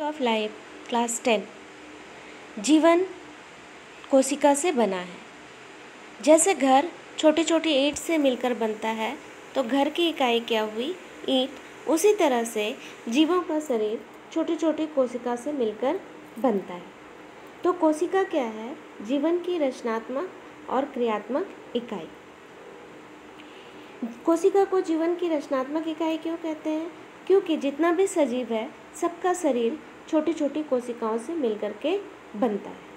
Of life class 10। जीवन कोशिका से बना है। जैसे घर छोटी छोटी ईंट से मिलकर बनता है तो घर की इकाई क्या हुई? ईंट। उसी तरह से जीवों का शरीर छोटी छोटी कोशिका से मिलकर बनता है। तो कोशिका क्या है? जीवन की रचनात्मक और क्रियात्मक इकाई। कोशिका को जीवन की रचनात्मक इकाई क्यों कहते हैं? क्योंकि जितना भी सजीव है सबका शरीर छोटी छोटी कोशिकाओं से मिलकर के बनता है।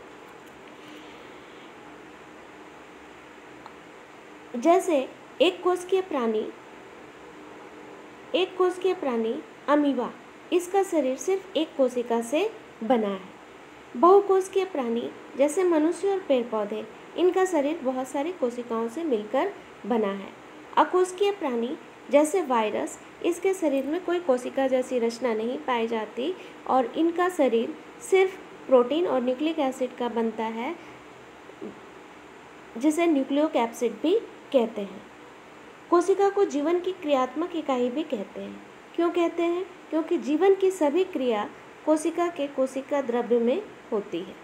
जैसे एक कोशिकीय प्राणी अमीबा, इसका शरीर सिर्फ एक कोशिका से बना है। बहुकोशिकीय प्राणी जैसे मनुष्य और पेड़ पौधे, इनका शरीर बहुत सारी कोशिकाओं से मिलकर बना है। अकोशिकीय प्राणी जैसे वायरस, इसके शरीर में कोई कोशिका जैसी रचना नहीं पाई जाती और इनका शरीर सिर्फ प्रोटीन और न्यूक्लिक एसिड का बनता है, जिसे न्यूक्लियोकैप्सिड भी कहते हैं। कोशिका को जीवन की क्रियात्मक इकाई भी कहते हैं। क्यों कहते हैं? क्योंकि जीवन की सभी क्रिया कोशिका के कोशिका द्रव्य में होती है।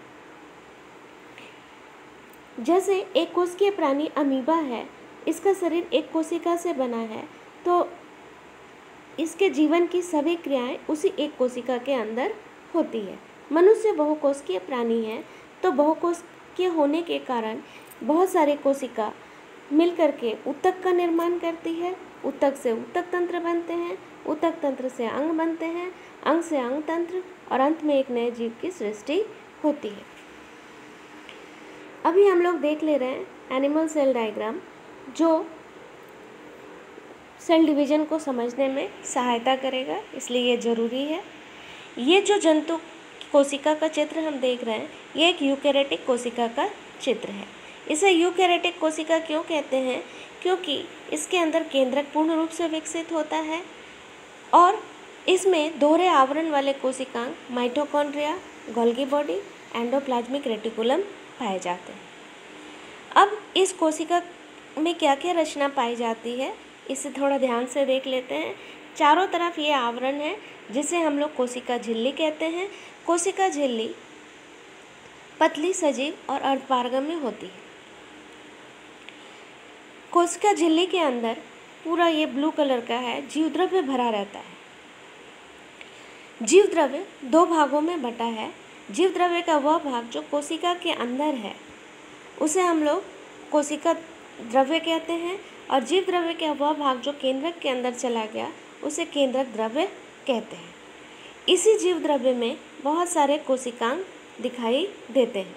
जैसे एक कोशिकीय प्राणी अमीबा है, इसका शरीर एक कोशिका से बना है, तो इसके जीवन की सभी क्रियाएं उसी एक कोशिका के अंदर होती है। मनुष्य बहुकोशिकीय प्राणी है, तो बहुकोशिकीय होने के कारण बहुत सारे कोशिका मिलकर के ऊतक का निर्माण करती है। ऊतक से ऊतक तंत्र बनते हैं, ऊतक तंत्र से अंग बनते हैं, अंग से अंग तंत्र, और अंत में एक नए जीव की सृष्टि होती है। अभी हम लोग देख ले रहे हैं एनिमल सेल डायग्राम, जो सेल डिवीजन को समझने में सहायता करेगा, इसलिए ये ज़रूरी है। ये जो जंतु कोशिका का चित्र हम देख रहे हैं, ये एक यूकैरियोटिक कोशिका का चित्र है। इसे यूकैरियोटिक कोशिका क्यों कहते हैं? क्योंकि इसके अंदर केंद्रक पूर्ण रूप से विकसित होता है और इसमें दोहरे आवरण वाले कोशिकांग mitochondria, Golgi body, endoplasmic reticulum पाए जाते हैं। अब इस कोशिका में क्या क्या रचना पाई जाती है, इसे थोड़ा ध्यान से देख लेते हैं। चारों तरफ ये आवरण है, जिसे हम लोग कोशिका झिल्ली कहते हैं। कोशिका झिल्ली पतली, सजीव और अर्धपारगम्य होती है। कोशिका झिल्ली के अंदर पूरा ये ब्लू कलर का है, जीवद्रव्य भरा रहता है। जीवद्रव्य दो भागों में बटा है। जीवद्रव्य का वह भाग जो कोशिका के अंदर है, उसे हम लोग कोशिका द्रव्य कहते हैं, और जीवद्रव्य का वह भाग जो केंद्रक के अंदर चला गया, उसे केंद्रक द्रव्य कहते हैं। इसी जीवद्रव्य में बहुत सारे कोशिकांग दिखाई देते हैं।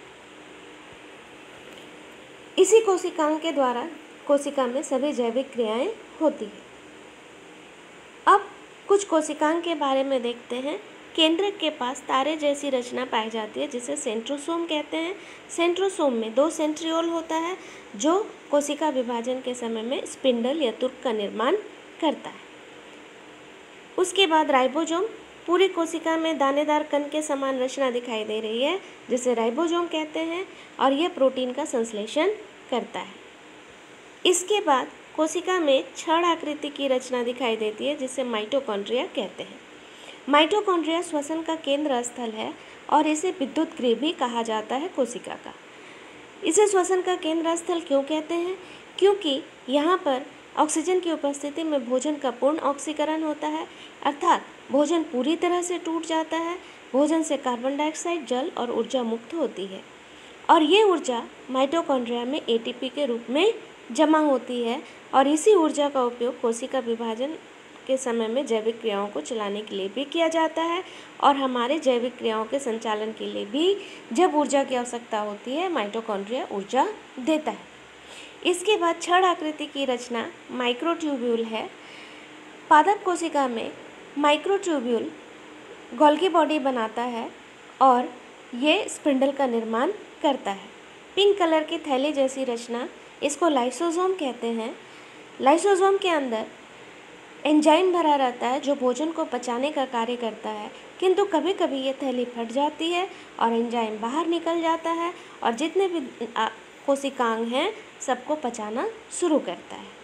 इसी कोशिकांग के द्वारा कोशिका में सभी जैविक क्रियाएं होती है। अब कुछ कोशिकांग के बारे में देखते हैं। केंद्रक के पास तारे जैसी रचना पाई जाती है, जिसे सेंट्रोसोम कहते हैं। सेंट्रोसोम में 2 सेंट्रियोल होता है, जो कोशिका विभाजन के समय में स्पिंडल या तुर्क का निर्माण करता है। उसके बाद राइबोसोम, पूरी कोशिका में दानेदार कण के समान रचना दिखाई दे रही है, जिसे राइबोसोम कहते हैं, और यह प्रोटीन का संश्लेषण करता है। इसके बाद कोशिका में छड़ आकृति की रचना दिखाई देती है, जिसे माइटोकॉन्ड्रिया कहते हैं। माइटोकॉन्ड्रिया श्वसन का केंद्र स्थल है और इसे विद्युत गृह भी कहा जाता है कोशिका का। इसे श्वसन का केंद्र स्थल क्यों कहते हैं? क्योंकि यहाँ पर ऑक्सीजन की उपस्थिति में भोजन का पूर्ण ऑक्सीकरण होता है, अर्थात भोजन पूरी तरह से टूट जाता है। भोजन से कार्बन डाइऑक्साइड, जल और ऊर्जा मुक्त होती है, और ये ऊर्जा माइटोकॉन्ड्रिया में एटीपी के रूप में जमा होती है, और इसी ऊर्जा का उपयोग कोशिका विभाजन के समय में जैविक क्रियाओं को चलाने के लिए भी किया जाता है, और हमारे जैविक क्रियाओं के संचालन के लिए भी जब ऊर्जा की आवश्यकता होती है, माइटोकॉन्ड्रिया ऊर्जा देता है। इसके बाद छड़ आकृति की रचना माइक्रोट्यूब्यूल है। पादप कोशिका में माइक्रोट्यूब्यूल गोल्गी बॉडी बनाता है और ये स्पिंडल का निर्माण करता है। पिंक कलर की थैली जैसी रचना, इसको लाइसोसोम कहते हैं। लाइसोसोम के अंदर एंजाइम भरा रहता है, जो भोजन को पचाने का कार्य करता है, किंतु कभी कभी ये थैली फट जाती है और एंजाइम बाहर निकल जाता है, और जितने भी कोशिकांग हैं सबको पचाना शुरू करता है।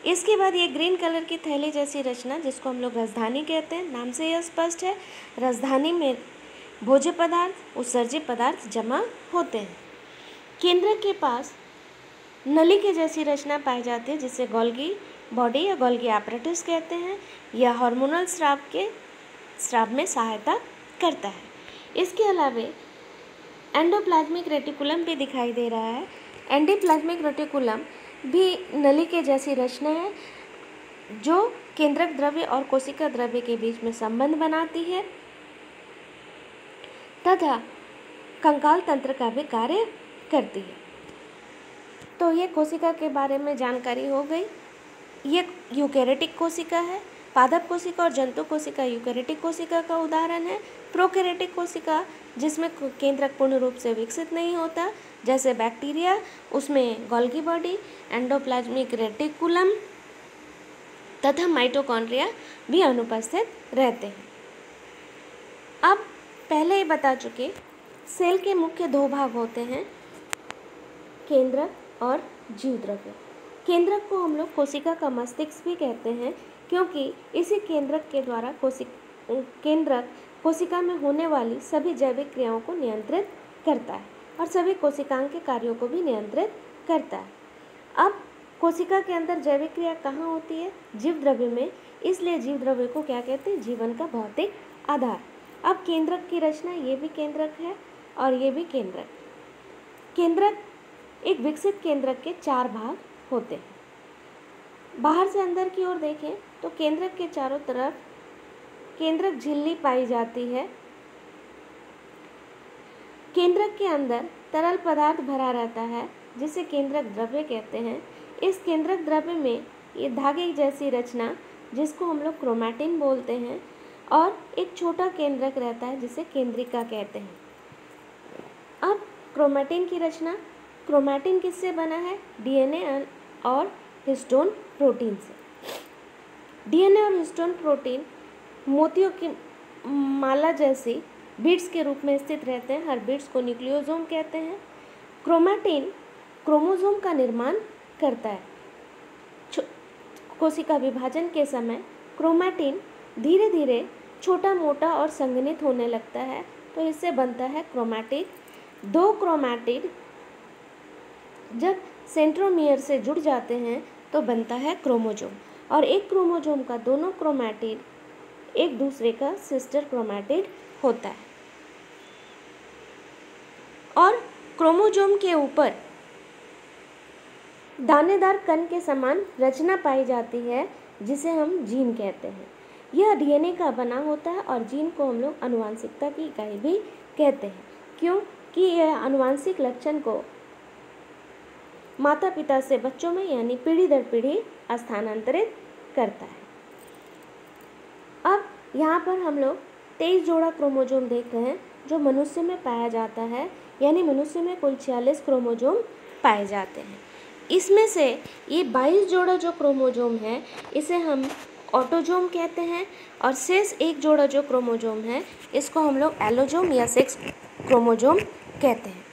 इसके बाद ये ग्रीन कलर की थैली जैसी रचना, जिसको हम लोग रसधानी कहते हैं, नाम से यह स्पष्ट है, रसधानी में भोज्य पदार्थ, उत्सर्जित पदार्थ जमा होते हैं। केंद्रक के पास नली के जैसी रचना पाई जाती है, जिसे गोल्गी बॉडी या गोल्गी apparatus कहते हैं। यह हार्मोनल स्राव में सहायता करता है। इसके अलावा एंडोप्लाज्मिक रेटिकुलम भी दिखाई दे रहा है। एंडोप्लाज्मिक रेटिकुलम भी नली के जैसी रचना है, जो केंद्रक द्रव्य और कोशिका द्रव्य के बीच में संबंध बनाती है तथा कंकाल तंत्र का भी कार्य करती है। तो ये कोशिका के बारे में जानकारी हो गई। ये यूकेरियोटिक कोशिका है। पादप कोशिका और जंतु कोशिका यूकेरियोटिक कोशिका का उदाहरण है। प्रोकैरियोटिक कोशिका, जिसमें केंद्रक पूर्ण रूप से विकसित नहीं होता, जैसे बैक्टीरिया, उसमें गोल्गी बॉडी, एंडोप्लाज्मिक रेटिकुलम तथा माइटोकॉन्ड्रिया भी अनुपस्थित रहते हैं। अब पहले ही बता चुके, सेल के मुख्य दो भाग होते हैं, केंद्रक और जीवद्रव्य। केंद्रक को हम लोग कोशिका का मस्तिष्क भी कहते हैं, क्योंकि इसी केंद्रक के द्वारा केंद्रक कोशिका में होने वाली सभी जैविक क्रियाओं को नियंत्रित करता है और सभी कोशिकांग के कार्यों को भी नियंत्रित करता है। अब कोशिका के अंदर जैविक क्रिया कहाँ होती है? जीवद्रव्य में। इसलिए जीवद्रव्य को क्या कहते हैं? जीवन का भौतिक आधार। अब केंद्रक की रचना, ये भी केंद्रक है और ये भी केंद्रक। केंद्रक, एक विकसित केंद्रक के 4 भाग होते हैं। बाहर से अंदर की ओर देखें तो केंद्रक के चारों तरफ केंद्रक झिल्ली पाई जाती है। केंद्रक के अंदर तरल पदार्थ भरा रहता है, जिसे केंद्रक द्रव्य कहते हैं। इस केंद्रक द्रव्य में ये धागे जैसी रचना, जिसको हम लोग क्रोमैटिन बोलते हैं, और एक छोटा केंद्रक रहता है, जिसे केंद्रिका कहते हैं। अब क्रोमैटिन की रचना, क्रोमैटिन किससे बना है? डीएनए और हिस्टोन प्रोटीन से। डीएनए और हिस्टोन प्रोटीन मोतियों की माला जैसी बीड्स के रूप में स्थित रहते हैं। हर बीड्स को न्यूक्लियोसोम कहते हैं। क्रोमैटिन क्रोमोसोम का निर्माण करता है। कोशिका विभाजन के समय क्रोमैटिन धीरे धीरे छोटा मोटा और संघनित होने लगता है, तो इससे बनता है क्रोमैटिड। 2 क्रोमैटिड जब सेंट्रोमियर से जुड़ जाते हैं तो बनता है क्रोमोसोम, और एक क्रोमोसोम का दोनों क्रोमैटिड एक दूसरे का सिस्टर क्रोमैटिड होता है। और क्रोमोसोम के ऊपर दानेदार कण के समान रचना पाई जाती है, जिसे हम जीन कहते हैं। यह डीएनए का बना होता है और जीन को हम लोग आनुवंशिकता की इकाई भी कहते हैं, क्योंकि यह आनुवंशिक लक्षण को माता पिता से बच्चों में यानी पीढ़ी दर पीढ़ी स्थानांतरित करता है। अब यहाँ पर हम लोग 23 जोड़ा क्रोमोसोम देख रहे हैं, जो मनुष्य में पाया जाता है, यानी मनुष्य में कुल 46 क्रोमोसोम पाए जाते हैं। इसमें से ये 22 जोड़ा जो क्रोमोसोम है, इसे हम ऑटोसोम कहते हैं, और शेष 1 जोड़ा जो क्रोमोसोम है, इसको हम लोग एलोसोम या सेक्स क्रोमोसोम कहते हैं।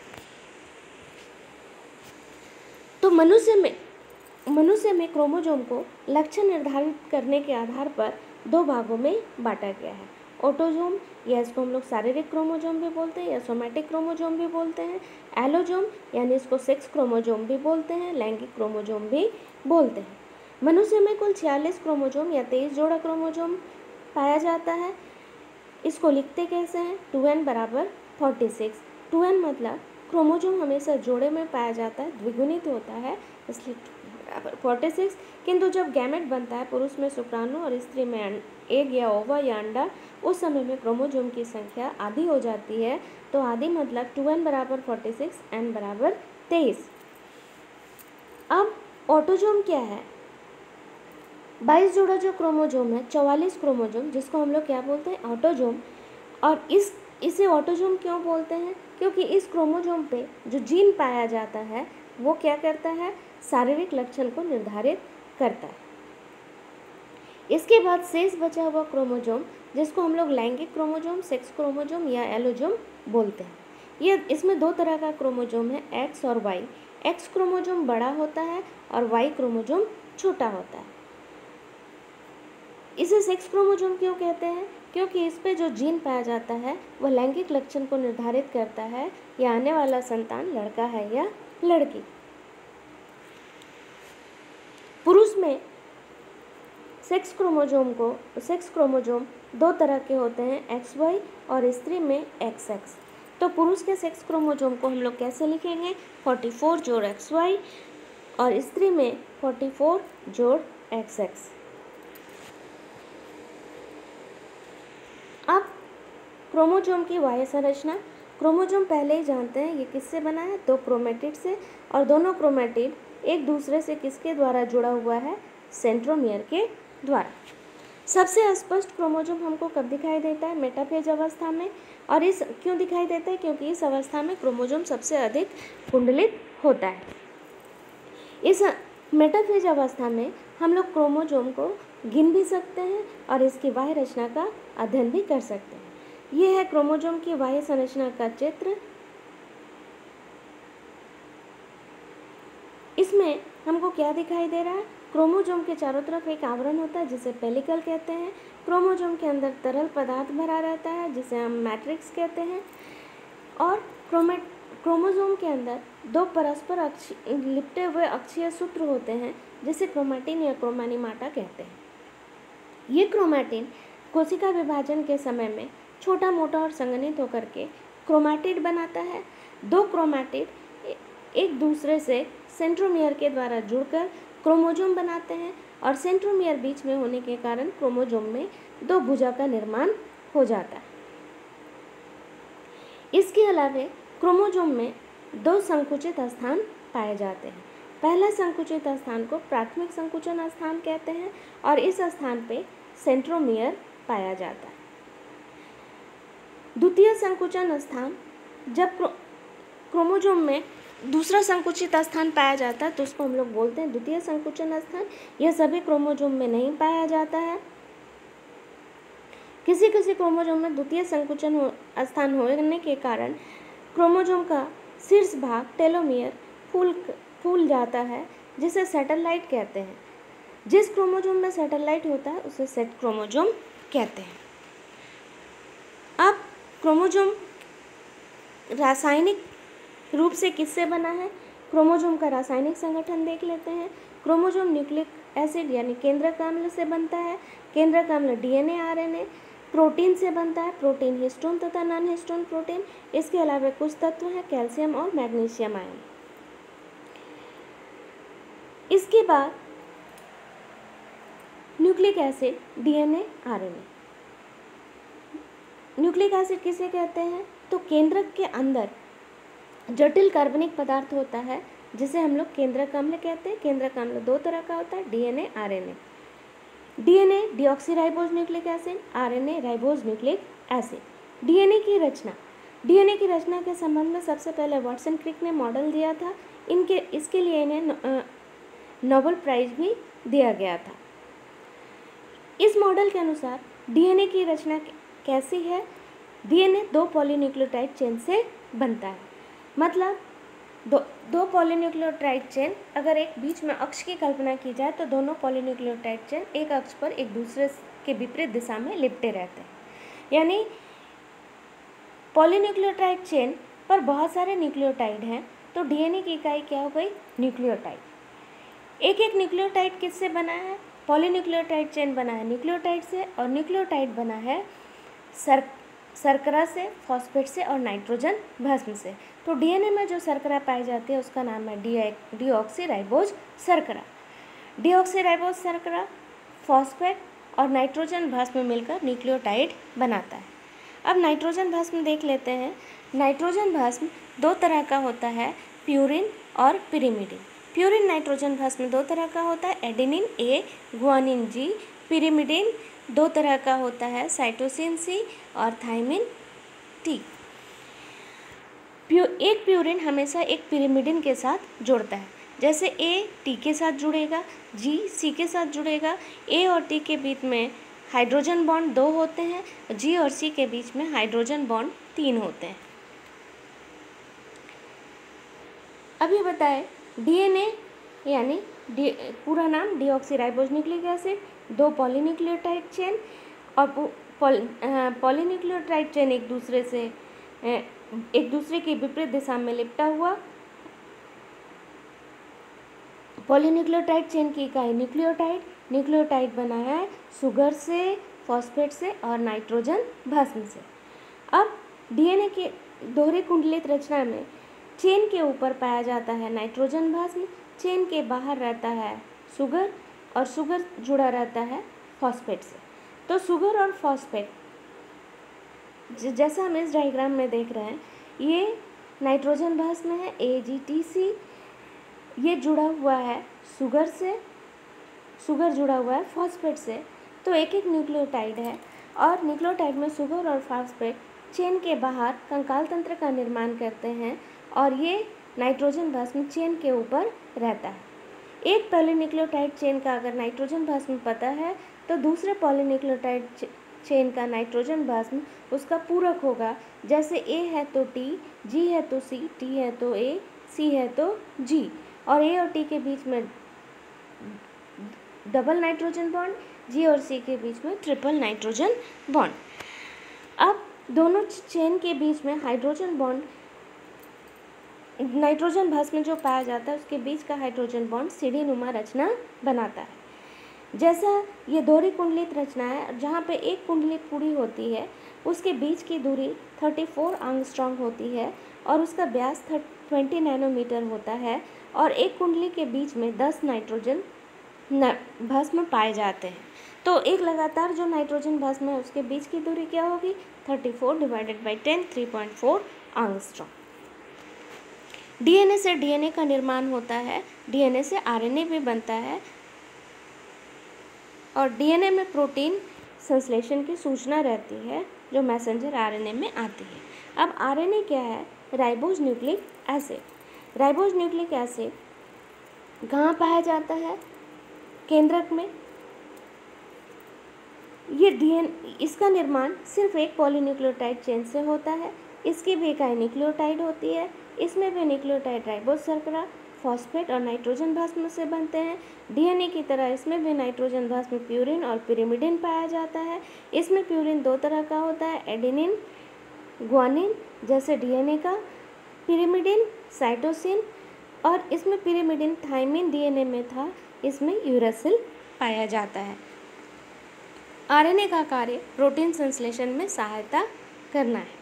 तो मनुष्य में क्रोमोसोम को लक्षण निर्धारित करने के आधार पर 2 भागों में बांटा गया है। ऑटोसोम, या इसको हम लोग शारीरिक क्रोमोसोम भी बोलते हैं या सोमैटिक क्रोमोसोम भी बोलते हैं। एलोसोम, यानी इसको सेक्स क्रोमोसोम भी बोलते हैं, लैंगिक क्रोमोसोम भी बोलते हैं। मनुष्य में कुल 46 क्रोमोसोम या 23 जोड़ा क्रोमोसोम पाया जाता है। इसको लिखते कैसे हैं? 2n बराबर 46। 2n मतलब क्रोमोसोम हमेशा जोड़े में पाया जाता है, द्विगुणित होता है, इसलिए बराबर 46। किंतु जब गैमेट बनता है, पुरुष में शुक्राणु और स्त्री में एग या ओवा या अंडा, उस समय में क्रोमोसोम की संख्या आधी हो जाती है। तो आधी मतलब 2n बराबर 46, n बराबर 23। अब ऑटोसोम क्या है? 22 जोड़ा जो क्रोमोसोम है, 44 क्रोमोसोम, जिसको हम लोग क्या बोलते हैं? ऑटोसोम। और इसे ऑटोसोम क्यों बोलते हैं? क्योंकि इस क्रोमोसोम पे जो जीन पाया जाता है, वो क्या करता है? शारीरिक लक्षण को निर्धारित करता है। इसके बाद शेष बचा हुआ क्रोमोसोम, जिसको हम लोग लैंगिक क्रोमोसोम, सेक्स क्रोमोसोम या एलोसोम बोलते हैं। ये इसमें 2 तरह का क्रोमोसोम है, एक्स और वाई। एक्स क्रोमोसोम बड़ा होता है और वाई क्रोमोसोम छोटा होता है। इसे सेक्स क्रोमोसोम क्यों कहते हैं? क्योंकि इस पे जो जीन पाया जाता है वह लैंगिक लक्षण को निर्धारित करता है या आने वाला संतान लड़का है या लड़की। पुरुष में सेक्स क्रोमोसोम दो तरह के होते हैं, XY, और स्त्री में XX। तो पुरुष के सेक्स क्रोमोसोम को हम लोग कैसे लिखेंगे? 44 जोड़ XY और स्त्री में 44 जोड़ XX। अब क्रोमोसोम की बाह्य संरचना। क्रोमोसोम पहले ही जानते हैं ये किससे बना है? दो क्रोमेटिड से, और दोनों क्रोमेटिड एक दूसरे से किसके द्वारा जुड़ा हुआ है? सेंट्रोमियर के द्वारा। सबसे स्पष्ट क्रोमोसोम हमको कब दिखाई देता है? मेटाफेज अवस्था में। और इस क्यों दिखाई देता है? क्योंकि इस अवस्था में क्रोमोसोम सबसे अधिक कुंडलित होता है। इस मेटाफेज अवस्था में हम लोग क्रोमोसोम को गिन भी सकते हैं और इसकी बाह्य रचना का अध्ययन भी कर सकते हैं। यह है क्रोमोसोम की बाह्य संरचना का चित्र। इसमें हमको क्या दिखाई दे रहा है? क्रोमोसोम के चारों तरफ एक आवरण होता है जिसे पेलिकल कहते हैं। क्रोमोसोम के अंदर तरल पदार्थ भरा रहता है जिसे हम मैट्रिक्स कहते हैं। और क्रोमोसोम के अंदर दो परस्पर लिपटे हुए अक्षीय सूत्र होते हैं जिसे क्रोमैटिन या क्रोमैनिमाटा कहते हैं। ये क्रोमैटिन कोशिका विभाजन के समय में छोटा मोटा और संघनित होकर के क्रोमैटिड बनाता है। दो क्रोमैटिड एक दूसरे से सेंट्रोमियर के द्वारा जुड़कर क्रोमोसोम बनाते हैं और सेंट्रोमियर बीच में होने के कारण क्रोमोसोम में दो भुजा का निर्माण हो जाता है। इसके अलावा क्रोमोसोम में दो संकुचित स्थान पाए जाते हैं। पहला संकुचित स्थान को प्राथमिक संकुचन स्थान कहते हैं और इस स्थान पे सेंट्रोमियर पाया जाता है। द्वितीय संकुचन स्थान, जब क्रोमोसोम में दूसरा संकुचित स्थान पाया जाता है तो उसको हम लोग बोलते हैं द्वितीय संकुचन स्थान। यह सभी क्रोमोसोम में नहीं पाया जाता है। किसी किसी क्रोमोसोम में द्वितीय संकुचन स्थान होने के कारण क्रोमोसोम का शीर्ष भाग टेलोमियर फूल जाता है जिसे सैटेलाइट कहते हैं। जिस क्रोमोसोम में सैटेलाइट होता है उसे सेट क्रोमोसोम कहते हैं। अब क्रोमोसोम रासायनिक रूप से किससे बना है? क्रोमोसोम का रासायनिक संगठन देख लेते हैं। क्रोमोसोम न्यूक्लिक एसिड यानी केंद्रक अम्ल से बनता है। केंद्रक अम्ल DNA RNA। प्रोटीन से बनता है, प्रोटीन हिस्टोन तथा नॉन हिस्टोन प्रोटीन। इसके अलावा कुछ तत्व हैं कैल्शियम और मैग्नीशियम आयन। इसके बाद nucleic acid, DNA RNA। Nucleic acid किसे कहते हैं? तो केंद्रक के अंदर जटिल कार्बनिक पदार्थ होता है जिसे हम लोग केंद्रक अम्ल कहते हैं। केंद्रक अम्ल दो तरह का होता है, DNA RNA। DNA deoxyribose nucleic acid, RNA ribose nucleic acid. DNA की रचना के संबंध में सबसे पहले वाटसन क्रिक ने मॉडल दिया था। इसके लिए इन्हें नोबेल प्राइज भी दिया गया था। इस मॉडल के अनुसार DNA की रचना कैसी है? DNA दो पॉलीन्यूक्लियोटाइड चेन से बनता है। मतलब दो पॉलीन्यूक्लियोटाइड चेन, अगर एक बीच में अक्ष की कल्पना की जाए तो दोनों पॉलीन्यूक्लियोटाइड चेन एक अक्ष पर एक दूसरे के विपरीत दिशा में लिपटे रहते हैं। यानी पॉलीन्यूक्लियोटाइड चेन पर बहुत सारे न्यूक्लियोटाइड हैं तो DNA की इकाई क्या हो गई? न्यूक्लियोटाइड। एक एक न्यूक्लियोटाइड किससे बना है? पॉलीन्यूक्लियोटाइड चेन बना है न्यूक्लियोटाइड से, और न्यूक्लियोटाइड बना है शर्करा से, फॉस्फेट से और नाइट्रोजन भस्म से। तो DNA में जो शर्करा पाई जाती है उसका नाम है डीऑक्सीराइबोज शर्करा। डीऑक्सीराइबोज शर्करा, फॉस्फेट और नाइट्रोजन भस्म मिलकर न्यूक्लियोटाइड बनाता है। अब नाइट्रोजन भस्म देख लेते हैं। नाइट्रोजन भस्म दो तरह का होता है, प्यूरिन और पिरिमिडिन। प्यूरिन नाइट्रोजन भस्म दो तरह का होता है, adenine A, guanine G। Pyrimidine दो तरह का होता है, साइटोसिन C और थाइमिन T। एक प्यूरिन हमेशा एक पिरिमिडिन के साथ जुड़ता है। जैसे A T के साथ जुड़ेगा, G C के साथ जुड़ेगा। A और T के बीच में हाइड्रोजन बॉन्ड 2 होते हैं, G और C के बीच में हाइड्रोजन बॉन्ड 3 होते हैं। अभी बताएं DNA यानी पूरा नाम deoxyribose nucleic acid, 2 polynucleotide chain, और पॉलीन्यूक्लियोटाइड चेन एक दूसरे की विपरीत दिशा में लिपटा हुआ। पॉलीन्यूक्लियोटाइड चेन की इकाई न्यूक्लियोटाइड, न्यूक्लियोटाइड बना है सुगर से, फॉस्फेट से और नाइट्रोजन भस्म से। अब डीएनए की दोहरी कुंडलित रचना में चेन के ऊपर पाया जाता है नाइट्रोजन भस्म, चेन के बाहर रहता है सुगर, और सुगर जुड़ा रहता है फॉस्फेट से। तो सुगर और फॉस्फेट जैसा हम इस डायग्राम में देख रहे हैं, ये नाइट्रोजन भस्म है AgTC, ये जुड़ा हुआ है सुगर से, सुगर जुड़ा हुआ है फॉस्फेट से। तो एक एक न्यूक्लियोटाइड है, और न्यूक्लियोटाइड में सुगर और फॉस्फेट चेन के बाहर कंकाल तंत्र का निर्माण करते हैं, और ये नाइट्रोजन भस्म चेन के ऊपर रहता है। एक पॉलीन्यूक्लियोटाइड चेन का अगर नाइट्रोजन भस्म पता है, तो दूसरे पॉलीन्यूक्लियोटाइड चेन का नाइट्रोजन भस्म उसका पूरक होगा। जैसे A है तो T, G है तो C, T है तो A, C है तो G, और A और T के बीच में डबल नाइट्रोजन बॉन्ड, G और C के बीच में ट्रिपल नाइट्रोजन बॉन्ड। अब दोनों चेन के बीच में हाइड्रोजन बॉन्ड, नाइट्रोजन भस्म जो पाया जाता है उसके बीच का हाइड्रोजन बॉन्ड सीढ़ी नुमा रचना बनाता है। जैसा ये दोहरी कुंडलित रचना है, जहाँ पे एक कुंडली पूरी होती है, उसके बीच की दूरी 34 एंगस्ट्रॉम होती है, और उसका व्यास 20 नैनोमीटर होता है, और एक कुंडली के बीच में 10 नाइट्रोजन भस्म पाए जाते हैं। तो एक लगातार जो नाइट्रोजन भस्म है उसके बीच की दूरी क्या होगी? 34 डिवाइडेड बाई 10, 3.4 एंगस्ट्रॉम। डीएनए से डीएनए का निर्माण होता है, डीएनए से आरएनए भी बनता है, और डीएनए में प्रोटीन संश्लेषण की सूचना रहती है जो मैसेंजर आरएनए में आती है। अब आरएनए क्या है? Ribose nucleic acid. Ribose nucleic acid कहाँ पाया जाता है? केंद्रक में। ये इसका निर्माण सिर्फ एक पॉलीन्यूक्लियोटाइड चेन से होता है। इसकी भी इकाई न्यूक्लियोटाइड होती है। इसमें भी न्यूक्लियोटाइड राइबोज शर्करा, फॉस्फेट और नाइट्रोजन भस्म से बनते हैं। डीएनए की तरह इसमें भी नाइट्रोजन भस्म प्यूरिन और पिरिमिडिन पाया जाता है। इसमें प्यूरिन 2 तरह का होता है, एडेनिन, ग्वानिन जैसे डीएनए का, पिरिमिडिन साइटोसिन, और इसमें पिरिमिडिन थाइमिन डीएनए में था, इसमें यूरासिल पाया जाता है। आरएनए का कार्य प्रोटीन संश्लेषण में सहायता करना है।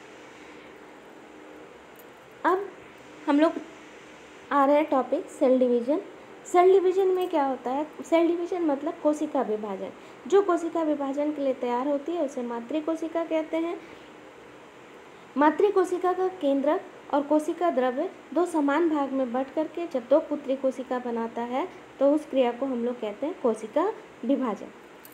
अब हम लोग आ रहे हैं topic cell division. Cell division में क्या होता है? सेल डिवीजन मतलब कोशिका विभाजन। जो कोशिका विभाजन के लिए तैयार होती है उसे मातृकोशिका कहते हैं। मातृकोशिका का केंद्रक और कोशिका द्रव्य 2 समान भाग में बंट करके जब 2 पुत्री कोशिका बनाता है तो उस क्रिया को हम लोग कहते हैं कोशिका विभाजन।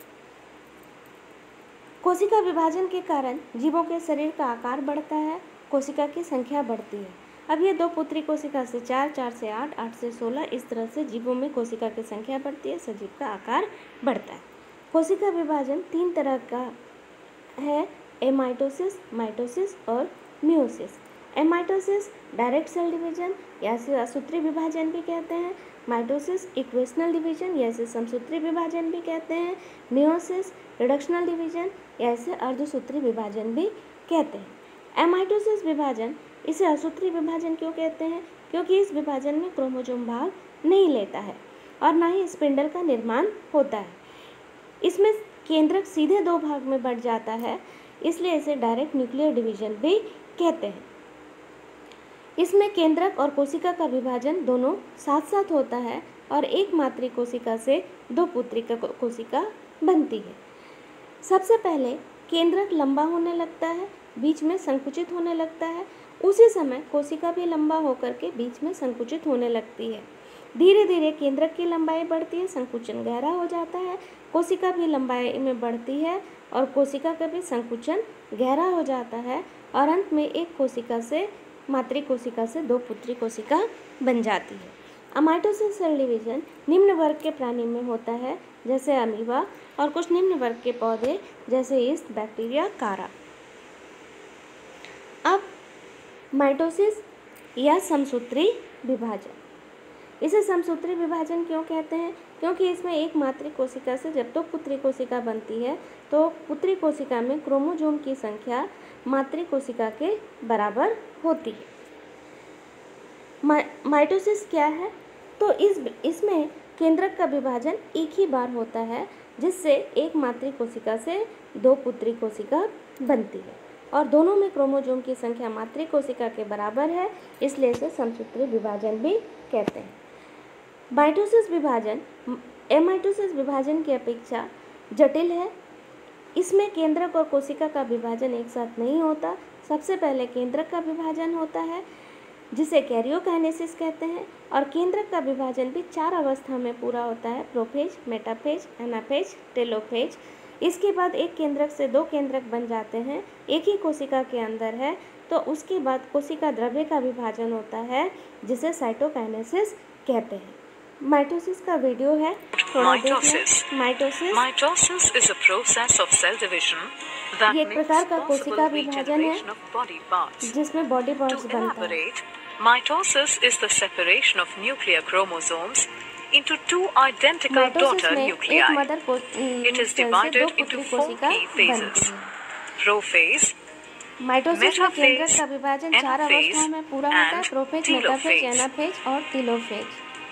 कोशिका विभाजन के कारण जीवों के शरीर का आकार बढ़ता है, कोशिका की संख्या बढ़ती है। अब ये 2 पुत्री कोशिका से 4, 4 से 8, 8 से 16, इस तरह से जीवों में कोशिका की संख्या बढ़ती है, सजीव का आकार बढ़ता है। कोशिका विभाजन 3 तरह का है, एमाइटोसिस, माइटोसिस और meiosis. Amitosis direct cell division या इसे असूत्री विभाजन भी कहते हैं। माइटोसिस इक्वेशनल डिवीजन या इसे समसूत्री विभाजन भी कहते हैं। मियोसिस रिडक्शनल डिवीजन या इसे अर्धसूत्री विभाजन भी कहते हैं। एमाइटोसिस विभाजन, इसे असूत्री विभाजन क्यों कहते हैं? क्योंकि इस विभाजन में क्रोमोसोम भाग नहीं लेता है और ना ही स्पिंडल का निर्माण होता है। इसमें केंद्रक सीधे 2 भाग में बढ़ जाता है, इसलिए इसे डायरेक्ट न्यूक्लियर डिवीजन भी कहते हैं। इसमें केंद्रक और कोशिका का विभाजन दोनों साथ साथ होता है और एक मातृ कोशिका से 2 पुत्री कोशिका बनती है। सबसे पहले केंद्रक लंबा होने लगता है, बीच में संकुचित होने लगता है। उसी समय कोशिका भी लंबा होकर के बीच में संकुचित होने लगती है। धीरे धीरे केंद्रक की लंबाई बढ़ती है, संकुचन गहरा हो जाता है, कोशिका भी लंबाई में बढ़ती है और कोशिका का भी संकुचन गहरा हो जाता है और अंत में एक कोशिका से, मातृ कोशिका से 2 पुत्री कोशिका बन जाती है। अमाइटोसिस सेल डिवीजन निम्न वर्ग के प्राणी में होता है, जैसे अमीबा, और कुछ निम्न वर्ग के पौधे जैसे ईस्ट, बैक्टीरिया, कारा। अब माइटोसिस या समसूत्री विभाजन। इसे समसूत्री विभाजन क्यों कहते हैं? क्योंकि इसमें एक मातृ कोशिका से जब दो पुत्री कोशिका बनती है तो पुत्री कोशिका में क्रोमोसोम की संख्या मातृ कोशिका के बराबर होती है। माइटोसिस क्या है? तो इसमें केंद्रक का विभाजन एक ही बार होता है, जिससे एक मातृ कोशिका से दो पुत्री कोशिका बनती है और दोनों में क्रोमोसोम की संख्या मातृ कोशिका के बराबर है, इसलिए इसे समसूत्री विभाजन भी कहते हैं। माइटोसिस विभाजन एमाइटोसिस विभाजन की अपेक्षा जटिल है। इसमें केंद्रक और कोशिका का विभाजन एक साथ नहीं होता। सबसे पहले केंद्रक का विभाजन होता है, जिसे कैरियोकाइनेसिस कहते हैं, और केंद्रक का विभाजन भी 4 अवस्था में पूरा होता है: प्रोफेज, मेटाफेज, एनाफेज, टेलोफेज। इसके बाद एक केंद्रक से दो केंद्रक बन जाते हैं, एक ही कोशिका के अंदर है, तो उसके बाद कोशिका द्रव्य का विभाजन होता है, जिसे साइटोकाइनेसिस कहते हैं। माइटोसिस का वीडियो है, थोड़ा देख लें। Mitosis is a process of cell division that ये एक प्रकार का कोशिका विभाजन है जिसमें बॉडी पार्ट्स बनते हैं। Mitosis is the separation of nuclear chromosomes into two identical daughter nuclei. It is divided into 4 key phases: prophase, mitosis में केंद्रक का विभाजन 4 अवस्थाओं में पूरा होता है: प्रोफेज, मेटाफेज, एनाफेज और telophase.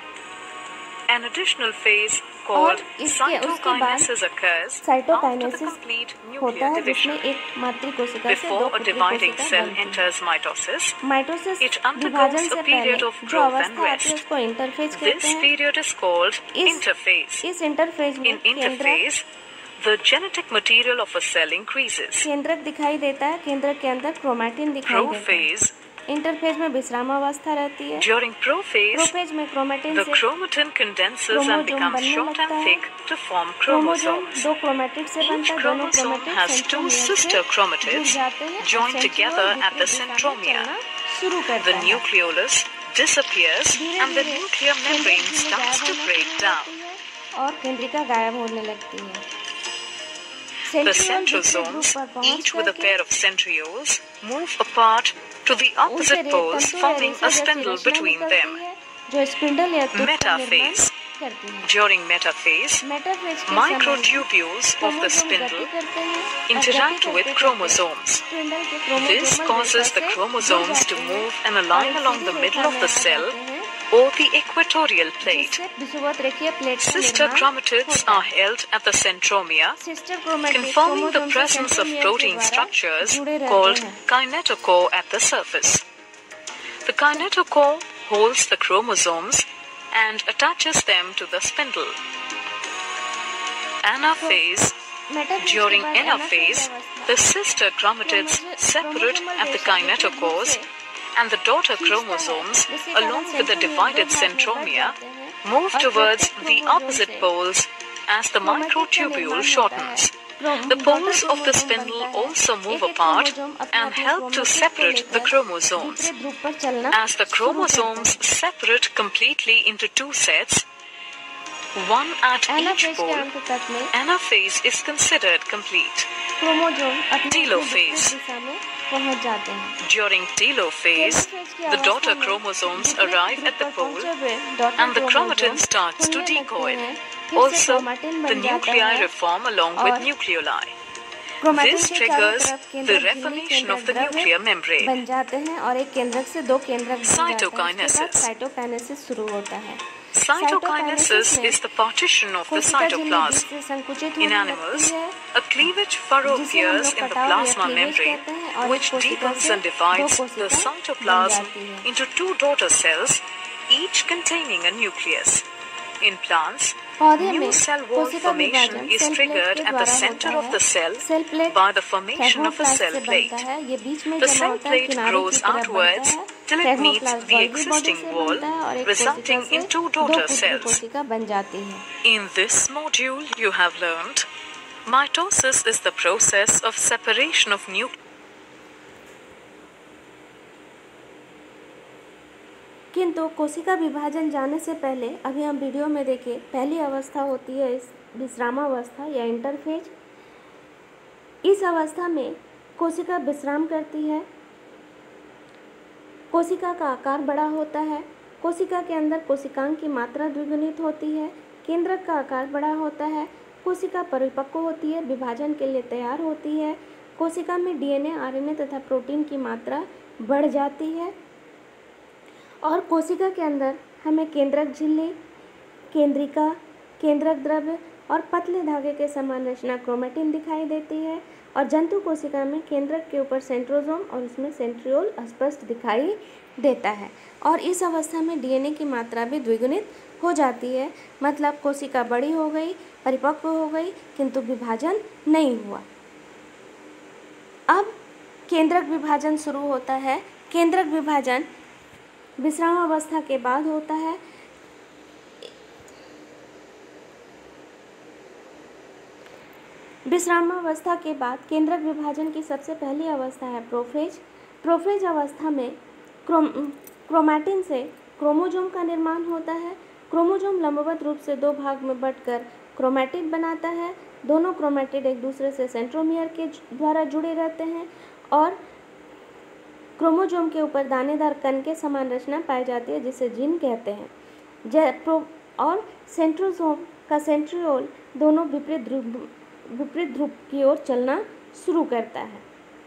An additional phase called cytokinesis occurs after the complete nuclear division. Before a dividing cell enters mitosis, it undergoes a period of growth and rest. This period is called interphase. In interphase, the genetic material of a cell increases. केंद्रक दिखाई देता है, केंद्रक के अंदर chromatin दिखाई देता है। Prophase. इंटरफेज में विश्रामावस्था रहती है। During prophase, प्रोफेज में chromatin the chromatin condenses and becomes short and thick to form chromosomes. दो क्रोमैटिड से बनता Each है, दोनों chromosome chromatid has two sister chromatids joined together at the centromere. शुरू करता The है। nucleolus disappears and the nuclear membrane starts to break down. और केंद्रिका गायब होने लगती है। The centrosomes, each with a pair of centrioles, move apart to the opposite poles, forming a spindle between them. जो spindle या तूत का निर्माण Metaphase. करती है। During metaphase, मेटाफेज के microtubules of the spindle interact with chromosomes. This causes the chromosomes to move and align along the middle of the cell or the equatorial plate. Sister chromatids are held at the centromere, confirming the presence of protein structures called kinetochore at the surface. The kinetochore holds the chromosomes and attaches them to the spindle. Anaphase. During anaphase, the sister chromatids separate at the kinetochores, and the daughter chromosomes, along with the divided centromere, move towards the opposite poles as the microtubule shortens. The poles of the spindle also move apart and help to separate the chromosomes. As the chromosomes separate completely into two sets, one at each pole, anaphase is considered complete. Telophase. During telophase, the daughter chromosomes arrive at the pole and the chromatin starts to decoil. Also, the nuclei reform along with nucleoli. This triggers the reformation of the nuclear membrane. बन जाते हैं और एक केंद्रक से दो केंद्रक बन जाते हैं। Cytokinesis. साइटोकाइनेसिस शुरू होता है। Cytokinesis is the partition of the cytoplasm. In animals, a cleavage furrow appears in the plasma membrane, which deepens and divides the cytoplasm into two daughter cells, each containing a nucleus. In plants, new cell wall formation is triggered at the center of the cell by the formation of a cell plate. The cell plate grows outwards till it meets the existing wall, resulting in two daughter cells. In this module, you have learned mitosis is the process of separation of nuclear. किंतु कोशिका विभाजन जाने से पहले अभी हम video में देखें, पहली अवस्था होती है विश्रामावस्था या इंटरफेज। इस अवस्था में कोशिका विश्राम करती है, कोशिका का आकार बड़ा होता है कोशिका के अंदर कोशिकांग की मात्रा द्विगुणित होती है, केंद्रक का आकार बड़ा होता है, कोशिका परिपक्व होती है, विभाजन के लिए तैयार होती है, कोशिका में डीएनए, आरएनए तथा प्रोटीन की मात्रा बढ़ जाती है और कोशिका के अंदर हमें केंद्रक झिल्ली, केंद्रिका, केंद्रक द्रव्य और पतले धागे के समान रचना क्रोमैटिन दिखाई देती है और जंतु कोशिका में केंद्रक के ऊपर सेंट्रोसोम और उसमें सेंट्रियोल स्पष्ट दिखाई देता है और इस अवस्था में डीएनए की मात्रा भी द्विगुणित हो जाती है, मतलब कोशिका बड़ी हो गई, परिपक्व हो गई, किंतु विभाजन नहीं हुआ। अब केंद्रक विभाजन शुरू होता है। केंद्रक विभाजन विश्रामावस्था के बाद होता है। विश्रामावस्था के बाद केंद्रक विभाजन की सबसे पहली अवस्था है प्रोफेज। प्रोफेज अवस्था में क्रोमैटिन से क्रोमोसोम का निर्माण होता है। क्रोमोसोम लंबवत रूप से दो भाग में बंटकर क्रोमैटिड बनाता है। दोनों क्रोमैटिड एक दूसरे से सेंट्रोमियर के द्वारा जुड़े रहते हैं और क्रोमोसोम के ऊपर दानेदार कण के समान रचना पाई जाती है जिसे जीन कहते हैं। और सेंट्रोसोम का सेंट्रियोल दोनों विपरीत ध्रुव की ओर चलना शुरू करता है।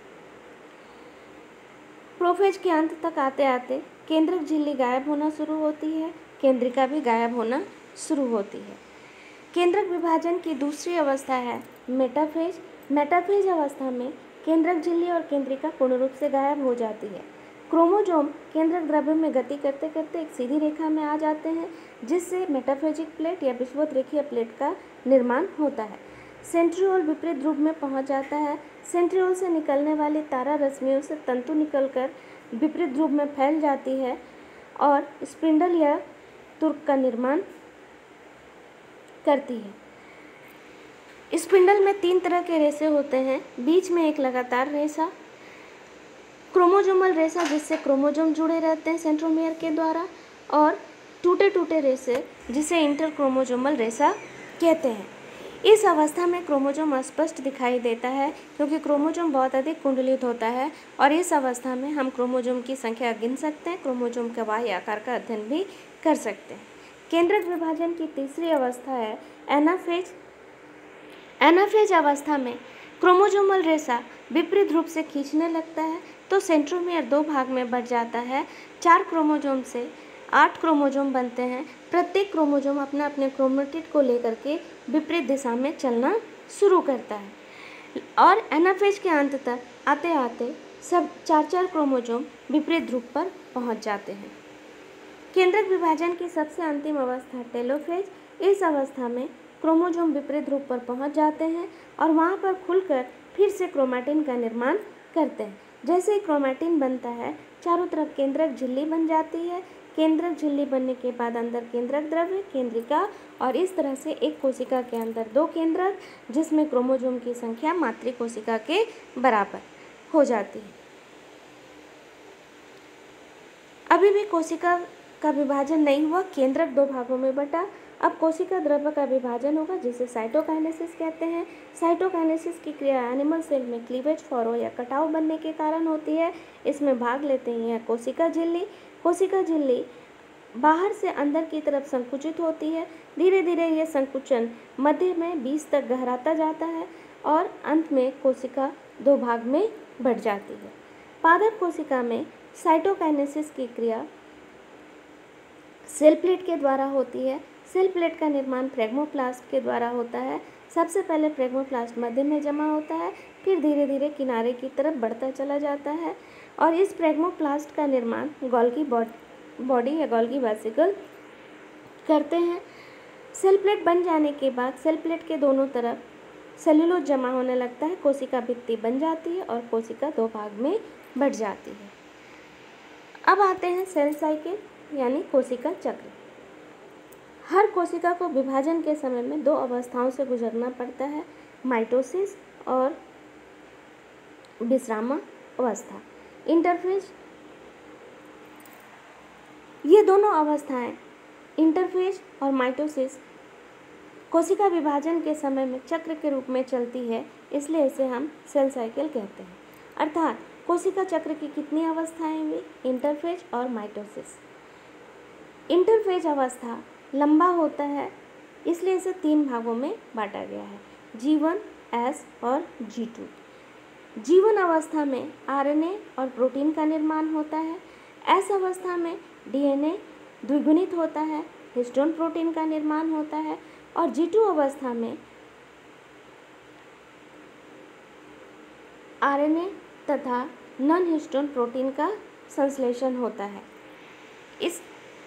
प्रोफेज के अंत तक आते आते केंद्रक झिल्ली गायब होना शुरू होती है, केंद्रिका भी गायब होना शुरू होती है। केंद्रक विभाजन की दूसरी अवस्था है मेटाफेज। मेटाफेज अवस्था में केंद्रक झिल्ली और केंद्रिका पूर्ण रूप से गायब हो जाती है। क्रोमोसोम केंद्रक द्रव्य में गति करते करते एक सीधी रेखा में आ जाते हैं जिससे मेटाफेजिक प्लेट या विषुवत रेखीय प्लेट का निर्माण होता है। सेंट्रियोल विपरीत ध्रुव में पहुंच जाता है। सेंट्रियोल से निकलने वाली तारा रश्मियों से तंतु निकलकर विपरीत ध्रुव में फैल जाती है और स्पिंडल या तुर्क का निर्माण करती है। स्पिंडल में 3 तरह के रेशे होते हैं। बीच में एक लगातार रेशा, क्रोमोसोमल रेशा जिससे क्रोमोसोम जुड़े रहते हैं सेंट्रोमियर के द्वारा, और टूटे टूटे रेशे जिसे इंटरक्रोमोसोमल रेशा कहते हैं। इस अवस्था में क्रोमोसोम स्पष्ट दिखाई देता है क्योंकि क्रोमोसोम बहुत अधिक कुंडलित होता है और इस अवस्था में हम क्रोमोसोम की संख्या गिन सकते हैं, क्रोमोसोम के बाह्य आकार का अध्ययन भी कर सकते हैं। केंद्रक विभाजन की तीसरी अवस्था है एनाफेज। एनाफेज अवस्था में क्रोमोसोमल रेशा विपरीत रूप से खींचने लगता है तो सेंट्रोमियर 2 भाग में बंट जाता है। 4 क्रोमोसोम से 8 क्रोमोसोम बनते हैं। प्रत्येक क्रोमोसोम अपने अपने क्रोमेटिड को लेकर के विपरीत दिशा में चलना शुरू करता है और एनाफेज के अंत तक आते आते सब 4 क्रोमोसोम विपरीत ध्रुव पर पहुंच जाते हैं। केंद्रक विभाजन की सबसे अंतिम अवस्था टेलोफेज। इस अवस्था में क्रोमोसोम विपरीत ध्रुव पर पहुंच जाते हैं और वहां पर खुलकर फिर से क्रोमैटिन का निर्माण करते हैं। जैसे ही क्रोमैटिन बनता है चारों तरफ केंद्रक झिल्ली बन जाती है। केंद्रक झिल्ली बनने के बाद अंदर केंद्रक द्रव्य, केंद्रिका और इस तरह से एक कोशिका के अंदर 2 केंद्रक जिसमें क्रोमोसोम की संख्या मातृ कोशिका के बराबर हो जाती है। अभी भी कोशिका का विभाजन नहीं हुआ, केंद्रक 2 भागों में बटा। अब कोशिका द्रव्य का विभाजन होगा जिसे साइटोकाइनेसिस कहते हैं। साइटोकाइनेसिस की क्रिया एनिमल सेल में क्लीवेज, फॉरो या कटाव बनने के कारण होती है। इसमें भाग लेते हैं कोशिका झिल्ली। कोशिका झिल्ली बाहर से अंदर की तरफ संकुचित होती है। धीरे धीरे यह संकुचन मध्य में 20 तक गहराता जाता है और अंत में कोशिका 2 भाग में बढ़ जाती है। पादप कोशिका में साइटोकाइनेसिस की क्रिया सेल प्लेट के द्वारा होती है। सेल प्लेट का निर्माण फ्रेगमोप्लास्ट के द्वारा होता है। सबसे पहले फ्रेगमोप्लास्ट मध्य में जमा होता है, फिर धीरे धीरे किनारे की तरफ बढ़ता चला जाता है और इस फ्रेगमोप्लास्ट का निर्माण गोल्गी बॉडी या गोल्गी वेसिकल करते हैं। सेल प्लेट बन जाने के बाद सेल प्लेट के दोनों तरफ सेल्यूलोज जमा होने लगता है, कोशिका भित्ति बन जाती है और कोशिका 2 भाग में बढ़ जाती है। अब आते हैं सेल साइकिल यानी कोशिका चक्र। हर कोशिका को विभाजन के समय में 2 अवस्थाओं से गुजरना पड़ता है, माइटोसिस और विश्राम अवस्था, इंटरफेज। ये दोनों अवस्थाएं इंटरफेज और माइटोसिस कोशिका विभाजन के समय में चक्र के रूप में चलती है, इसलिए इसे हम सेल साइकिल कहते हैं। अर्थात कोशिका चक्र की कितनी अवस्थाएं हुई, इंटरफेज और माइटोसिस। इंटरफेज अवस्था लंबा होता है, इसलिए इसे 3 भागों में बांटा गया है, G1, S और G2। G1 अवस्था में RNA और प्रोटीन का निर्माण होता है। S अवस्था में DNA द्विगुणित होता है, हिस्टोन प्रोटीन का निर्माण होता है। और G2 अवस्था में RNA तथा नॉन हिस्टोन प्रोटीन का संश्लेषण होता है। इस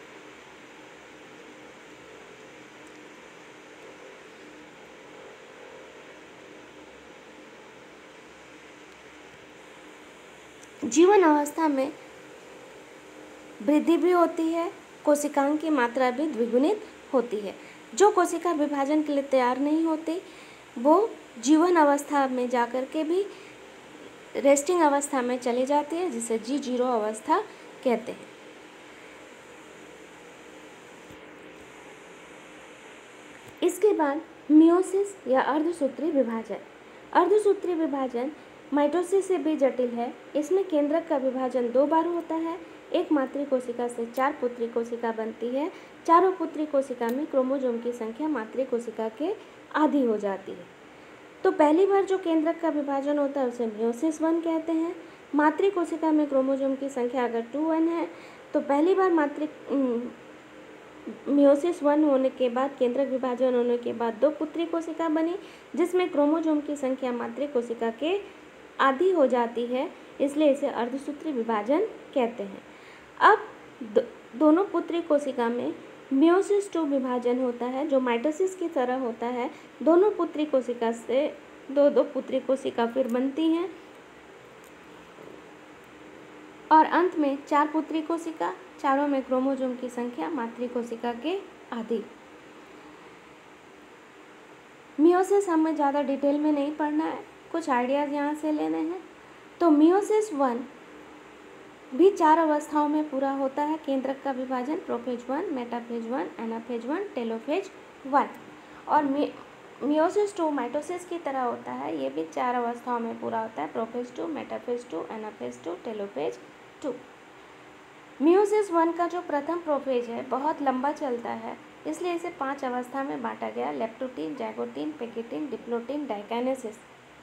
जीवन अवस्था में वृद्धि भी होती है, कोशिकाओं की मात्रा भी द्विगुणित होती है। जो कोशिका विभाजन के लिए तैयार नहीं होती वो जीवन अवस्था में जाकर के भी रेस्टिंग अवस्था में चली जाती है, जिसे G0 अवस्था कहते हैं। इसके बाद मियोसिस या अर्धसूत्री विभाजन। अर्धसूत्री विभाजन माइटोसिस से भी जटिल है। इसमें केंद्रक का विभाजन 2 बार होता है। एक मातृ कोशिका से 4 पुत्री कोशिका बनती है। चारों पुत्री कोशिका में क्रोमोसोम की संख्या मातृ कोशिका के आधी हो जाती है। तो पहली बार जो केंद्रक का विभाजन होता है उसे मियोसिस 1 कहते हैं। मातृ कोशिका में क्रोमोसोम की संख्या अगर 2n है तो पहली बार मियोसिस 1 होने के बाद, केंद्रक विभाजन होने के बाद 2 पुत्री कोशिका बनी, जिसमें क्रोमोसोम की संख्या मातृ कोशिका के आधी हो जाती है, इसलिए इसे अर्धसूत्री विभाजन कहते हैं। अब दोनों पुत्री कोशिका में मियोसिस 2 विभाजन होता है, जो माइटोसिस की तरह होता है। दोनों पुत्री कोशिका से दो पुत्री कोशिका फिर बनती हैं और अंत में 4 पुत्री कोशिका, चारों में क्रोमोसोम की संख्या मातृ कोशिका के आधी। मियोसिस हमें ज़्यादा डिटेल में नहीं पढ़ना है, कुछ आइडियाज़ यहाँ से लेने हैं। तो मियोसिस 1 भी 4 अवस्थाओं में पूरा होता है। केंद्रक का विभाजन प्रोफेज 1, मेटाफेज 1, एनाफेज 1, टेलोफेज 1। और मियोसिस 2 माइटोसिस की तरह होता है, ये भी 4 अवस्थाओं में पूरा होता है, prophase 2, metaphase 2, anaphase 2, telophase 2। Meiosis 1 का जो प्रथम प्रोफेज है बहुत लंबा चलता है, इसलिए इसे 5 अवस्था में बांटा गया, leptotene, zygotene, pachytene, diplotene, diakinesis.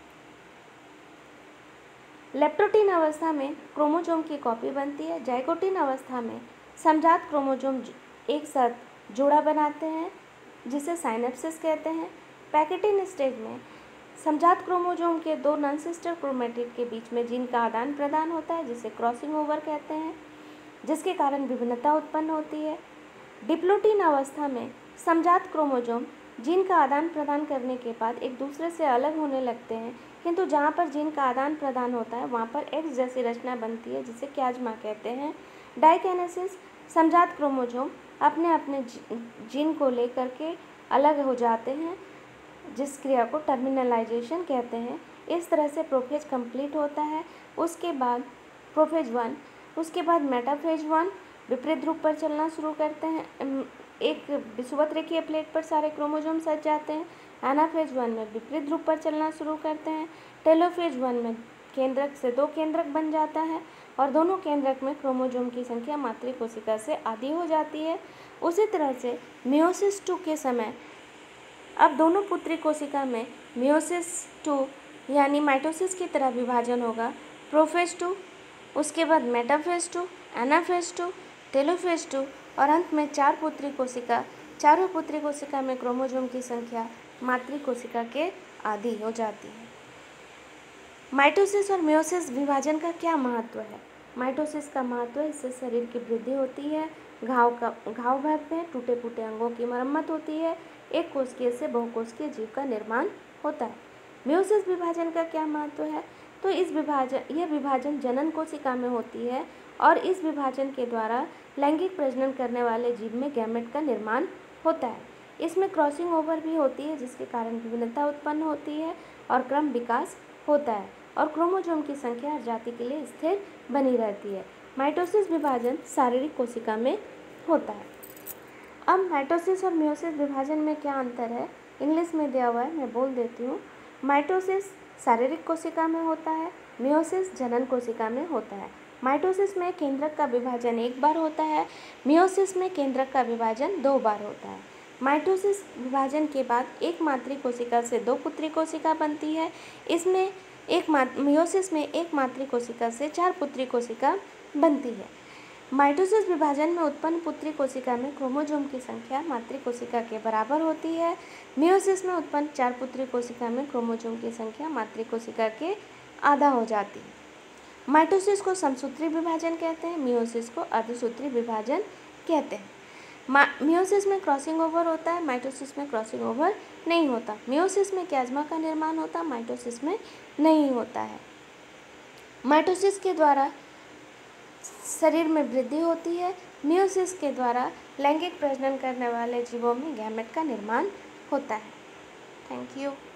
Leptotene अवस्था में क्रोमोसोम की कॉपी बनती है। जाइगोटीन अवस्था में समजात क्रोमोसोम एक साथ जोड़ा बनाते हैं, जिसे साइनेप्सिस कहते हैं। पैकेटीन स्टेज में समजात क्रोमोसोम के 2 नॉन सिस्टर क्रोमेटिड के बीच में जीन का आदान प्रदान होता है, जिसे क्रॉसिंग ओवर कहते हैं, जिसके कारण विभिन्नता उत्पन्न होती है। डिप्लोटीन अवस्था में समजात क्रोमोसोम जीन का आदान प्रदान करने के बाद एक दूसरे से अलग होने लगते हैं, किंतु जहाँ पर जीन का आदान प्रदान होता है वहाँ पर एक्स जैसी रचना बनती है, जिसे क्याज्मा कहते हैं। डाइकाइनेसिस समजात क्रोमोसोम अपने अपने जीन को लेकर के अलग हो जाते हैं, जिस क्रिया को टर्मिनलाइजेशन कहते हैं। इस तरह से प्रोफेज कंप्लीट होता है। उसके बाद प्रोफेज 1, उसके बाद मेटाफेज 1 विपरीत ध्रुव पर चलना शुरू करते हैं। एक विषुवत रेखीय प्लेट पर सारे क्रोमोसोम सज जाते हैं। एनाफेज 1 में विपरीत ध्रुव पर चलना शुरू करते हैं। टेलोफेज 1 में केंद्रक से 2 केंद्रक बन जाता है और दोनों केंद्रक में क्रोमोसोम की संख्या मातृ कोशिका से आधी हो जाती है। उसी तरह से मियोसिस 2 के समय अब दोनों पुत्री कोशिका में मियोसिस 2 यानी माइटोसिस की तरह विभाजन होगा। प्रोफेज 2, उसके बाद मेटाफेज 2, एनाफेज 2, टेलोफेज 2 और अंत में 4 पुत्री कोशिका। चारों पुत्री कोशिका में क्रोमोसोम की संख्या मातृ कोशिका के आधी हो जाती है। माइटोसिस और मियोसिस विभाजन का क्या महत्व है? माइटोसिस का महत्व है, इससे शरीर की वृद्धि होती है, घाव भरते हैं, टूटे फूटे अंगों की मरम्मत होती है, एक कोशिकीय से बहुकोशिकीय जीव का निर्माण होता है। मियोसिस विभाजन का क्या महत्व है? तो यह विभाजन जनन कोशिका में होती है और इस विभाजन के द्वारा लैंगिक प्रजनन करने वाले जीव में गैमेट का निर्माण होता है। इसमें क्रॉसिंग ओवर भी होती है, जिसके कारण विभिन्नता उत्पन्न होती है और क्रम विकास होता है और क्रोमोसोम की संख्या हर जाति के लिए स्थिर बनी रहती है। माइटोसिस विभाजन शारीरिक कोशिका में होता है। अब माइटोसिस और मियोसिस विभाजन में क्या अंतर है, इंग्लिश में दिया हुआ है, मैं बोल देती हूँ। माइटोसिस शारीरिक कोशिका में होता है। मियोसिस जनन कोशिका में होता है। माइटोसिस में केंद्रक का विभाजन एक बार होता है। मियोसिस में केंद्रक का विभाजन 2 बार होता है। माइटोसिस विभाजन के बाद एक मातृ कोशिका से 2 पुत्री कोशिका बनती है। इसमें मियोसिस में एक मातृ कोशिका से 4 पुत्री कोशिका बनती है। माइटोसिस विभाजन में उत्पन्न पुत्री कोशिका में क्रोमोसोम की संख्या मातृ कोशिका के बराबर होती है। मियोसिस में उत्पन्न 4 पुत्री कोशिका में क्रोमोसोम की संख्या मातृ कोशिका के आधा हो जाती है। माइटोसिस को समसूत्री विभाजन कहते हैं, मियोसिस को अर्धसूत्री विभाजन कहते हैं। मियोसिस में क्रॉसिंग ओवर होता है, माइटोसिस में क्रॉसिंग ओवर नहीं होता। मियोसिस में क्याज्मा का निर्माण होता है, माइटोसिस में नहीं होता है। माइटोसिस के द्वारा शरीर में वृद्धि होती है। मियोसिस के द्वारा लैंगिक प्रजनन करने वाले जीवों में गैमेट का निर्माण होता है। Thank you.